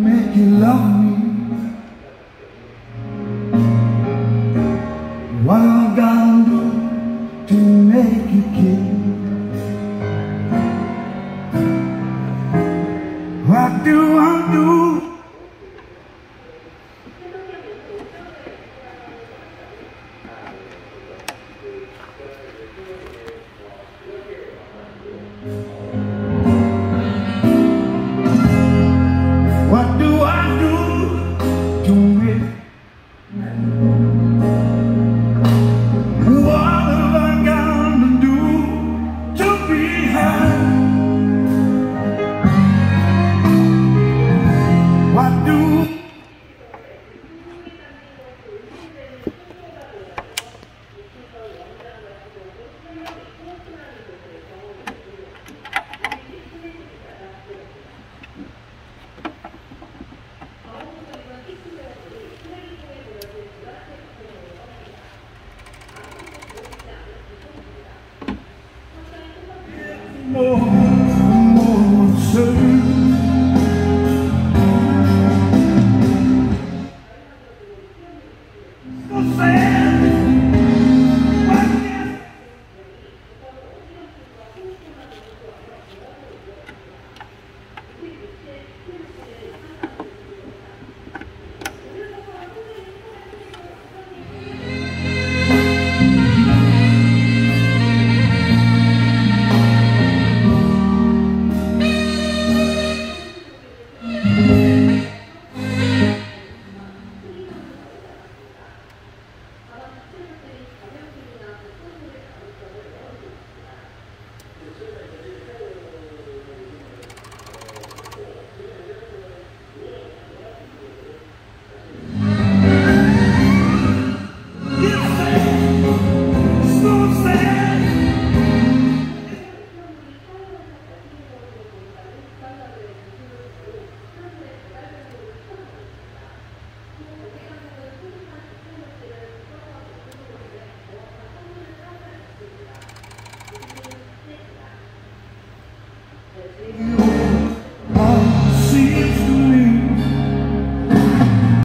make you love me? What am I gonna do to make you care? What do I do? What do I do to make? What am I gonna do to be happy? What do